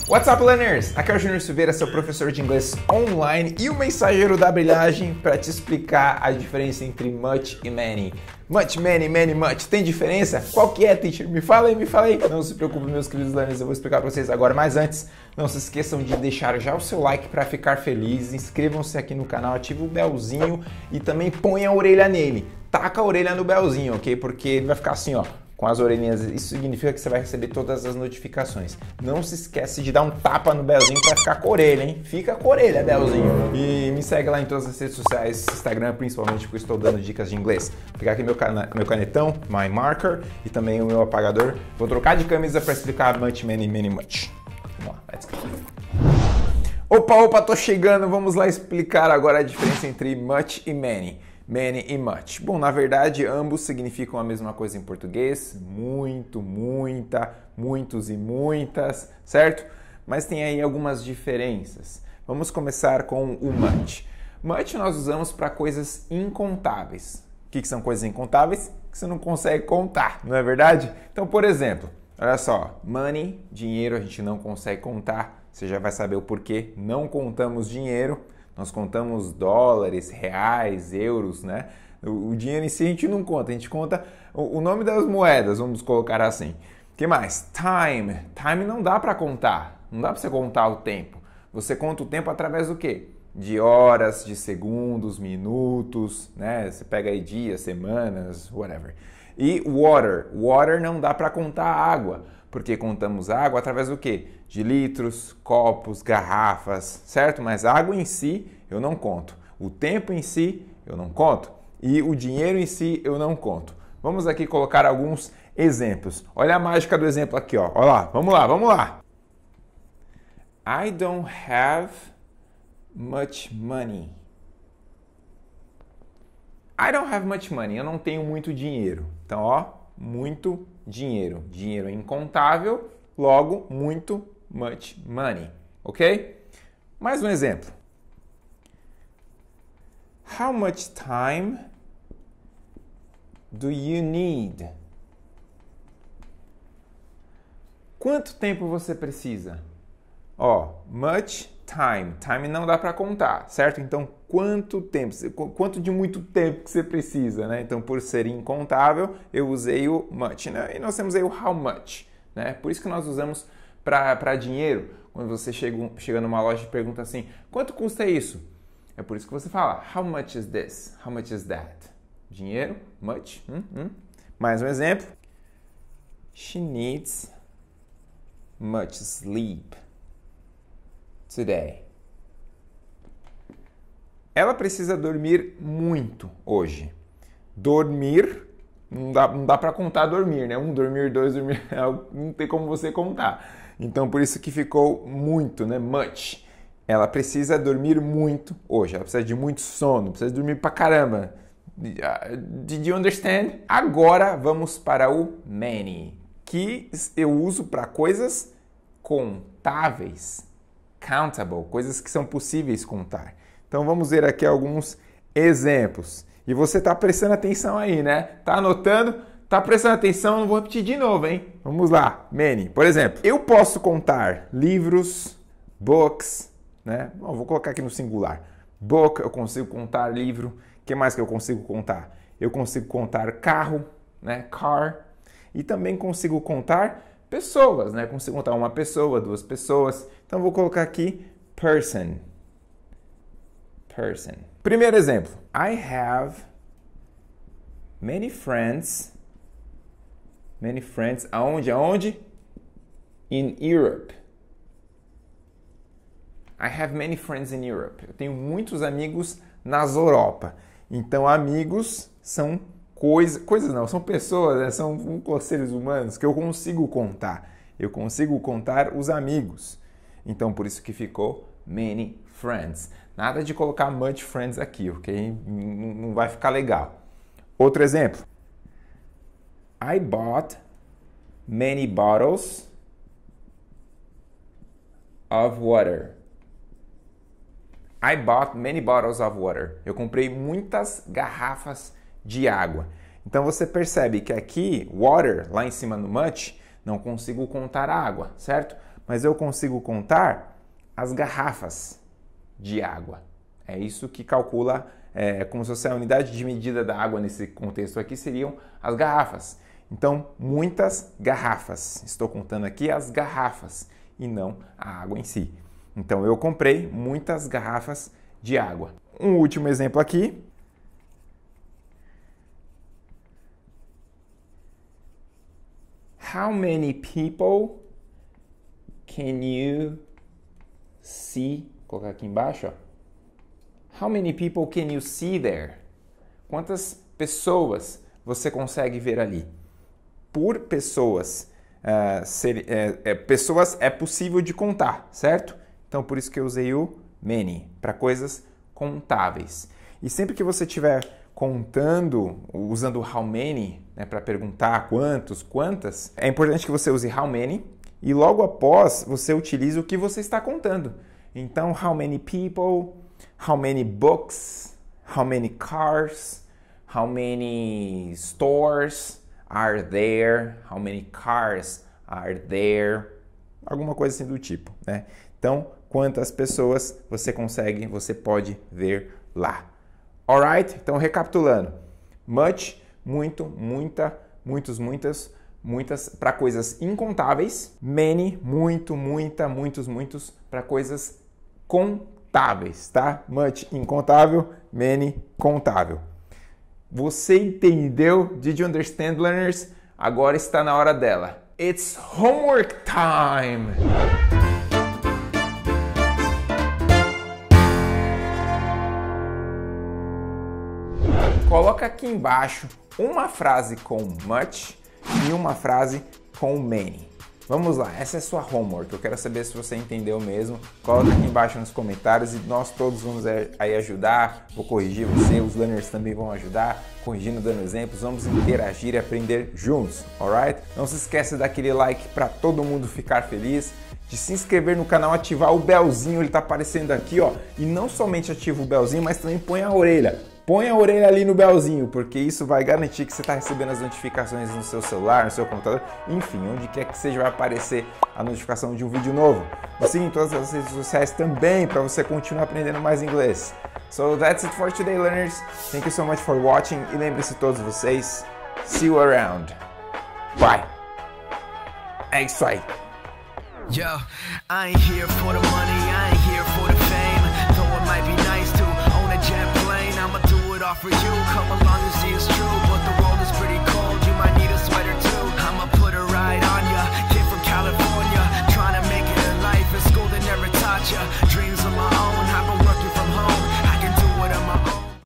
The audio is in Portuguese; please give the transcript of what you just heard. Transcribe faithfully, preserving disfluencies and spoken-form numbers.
What's up, learners? Aqui é o Júnior Silveira, seu professor de inglês online e o mensageiro da brilhagem para te explicar a diferença entre much e many. Much, many, many, much. Tem diferença? Qual que é, teacher? Me fala aí, me fala aí. Não se preocupe, meus queridos learners, eu vou explicar para vocês agora. Mas antes, não se esqueçam de deixar já o seu like para ficar feliz. Inscrevam-se aqui no canal, ative o belzinho e também ponha a orelha nele. Taca a orelha no belzinho, ok? Porque ele vai ficar assim, ó, com as orelhinhas. Isso significa que você vai receber todas as notificações. Não se esquece de dar um tapa no belzinho para ficar com a orelha, hein? Fica com a orelha, belzinho. E me segue lá em todas as redes sociais, Instagram principalmente, porque eu estou dando dicas de inglês. Vou pegar aqui meu, cana meu canetão, my marker, e também o meu apagador. Vou trocar de camisa para explicar much, many, many, much. Vamos lá, let's go. Opa, opa, tô chegando. Vamos lá explicar agora a diferença entre much e many. Many e much. Bom, na verdade, ambos significam a mesma coisa em português. Muito, muita, muitos e muitas, certo? Mas tem aí algumas diferenças. Vamos começar com o much. Much nós usamos para coisas incontáveis. O que, que são coisas incontáveis? Que você não consegue contar, não é verdade? Então, por exemplo, olha só, money, dinheiro, a gente não consegue contar. Você já vai saber o porquê. Não contamos dinheiro. Nós contamos dólares, reais, euros, né? O, o dinheiro em si a gente não conta, a gente conta o, o nome das moedas, vamos colocar assim. O que mais? Time. Time não dá para contar, não dá para você contar o tempo. Você conta o tempo através do quê? De horas, de segundos, minutos, né? Você pega aí dias, semanas, whatever. E water. Water não dá para contar água, porque contamos água através do quê? De litros, copos, garrafas, certo? Mas água em si eu não conto. O tempo em si eu não conto. E o dinheiro em si eu não conto. Vamos aqui colocar alguns exemplos. Olha a mágica do exemplo aqui, ó. Olha lá, vamos lá, vamos lá. I don't have much money. I don't have much money. Eu não tenho muito dinheiro. Então, ó, muito dinheiro. Dinheiro é incontável, logo, muito, much money. Ok? Mais um exemplo. How much time do you need? Quanto tempo você precisa? Ó, much time. Time não dá para contar, certo? Então, quanto tempo? Quanto de muito tempo que você precisa, né? Então, por ser incontável, eu usei o much, né? E nós temos aí o how much, né? Por isso que nós usamos para dinheiro. Quando você chega, chega numa loja e pergunta assim, quanto custa isso? É por isso que você fala, how much is this? How much is that? Dinheiro, much. Hum, hum. Mais um exemplo. She needs much sleep today. Ela precisa dormir muito hoje. Dormir, não dá, não dá para contar dormir, né? Um dormir, dois dormir, não tem como você contar. Então, por isso que ficou muito, né? Much. Ela precisa dormir muito hoje. Ela precisa de muito sono, precisa dormir pra caramba. Did you understand? Agora vamos para o many, que eu uso para coisas contáveis. Countable, coisas que são possíveis contar. Então vamos ver aqui alguns exemplos. E você está prestando atenção aí, né? Tá anotando? Tá prestando atenção? Não vou repetir de novo, hein? Vamos lá. Many. Por exemplo, eu posso contar livros, books, né? Bom, vou colocar aqui no singular. Book, eu consigo contar livro. O que mais que eu consigo contar? Eu consigo contar carro, né? Car. E também consigo contar pessoas, né? Consigo contar uma pessoa, duas pessoas. Então vou colocar aqui person. Person. Primeiro exemplo. I have many friends. Many friends. Aonde? Aonde? In Europe. I have many friends in Europe. Eu tenho muitos amigos nas Europa. Então, amigos são coisas, coisas não, são pessoas, né? São seres humanos que eu consigo contar. Eu consigo contar os amigos. Então, por isso que ficou many friends. Nada de colocar much friends aqui, ok? Não vai ficar legal. Outro exemplo. I bought many bottles of water. I bought many bottles of water. Eu comprei muitas garrafas de água. Então você percebe que aqui, water, lá em cima no much, não consigo contar água, certo? mas eu consigo contar as garrafas de água. É isso que calcula, é, como se fosse a unidade de medida da água nesse contexto aqui, seriam as garrafas. Então, muitas garrafas. Estou contando aqui as garrafas e não a água em si. Então, eu comprei muitas garrafas de água. Um último exemplo aqui. How many people can you see? Vou colocar aqui embaixo, ó. How many people can you see there? Quantas pessoas você consegue ver ali? Por pessoas, uh, ser, é, é, pessoas é possível de contar, certo? Então, por isso que eu usei o many, para coisas contáveis. E sempre que você estiver contando, usando how many, né, para perguntar quantos, quantas, é importante que você use how many e logo após você utilize o que você está contando. Então, how many people, how many books, how many cars, how many stores are there, how many cars are there, alguma coisa assim do tipo, né? Então, quantas pessoas você consegue, você pode ver lá. Alright? Então, recapitulando. Much, muito, muita, muitos, muitas, muitas para coisas incontáveis. Many, muito, muita, muitos, muitos para coisas contáveis, tá? Much, incontável. Many, contável. Você entendeu? Did you understand, learners? Agora está na hora dela. It's homework time! Coloca aqui embaixo uma frase com much e uma frase com many. Vamos lá, essa é a sua homework. Eu quero saber se você entendeu mesmo. Coloca aqui embaixo nos comentários e nós todos vamos aí ajudar. Vou corrigir você, os learners também vão ajudar, corrigindo, dando exemplos. Vamos interagir e aprender juntos, alright? Não se esqueça daquele like para todo mundo ficar feliz, de se inscrever no canal, ativar o belzinho, ele tá aparecendo aqui, ó. E não somente ativa o belzinho, mas também põe a orelha. Põe a orelha ali no belzinho, porque isso vai garantir que você está recebendo as notificações no seu celular, no seu computador, enfim, onde quer que seja vai aparecer a notificação de um vídeo novo. Me siga em todas as redes sociais também para você continuar aprendendo mais inglês. So that's it for today, learners. Thank you so much for watching e lembre-se todos vocês, see you around. Bye. É isso aí. Yo, I ain't here for the money, I ain't here for the fame. Though it might be nice to own a jet plane, I'ma do it all for you. Come along and see it's true, but the world is pretty cold. You might need a sweater too. I'ma put a ride on ya. Kid from California, trying to make it in life. In school they never taught ya. Dreams of my